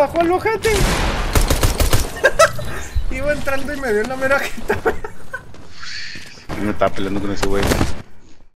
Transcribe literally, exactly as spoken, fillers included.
bajó el ojete. Iba entrando y me dio en la mera jeta. Yo me estaba peleando con ese güey.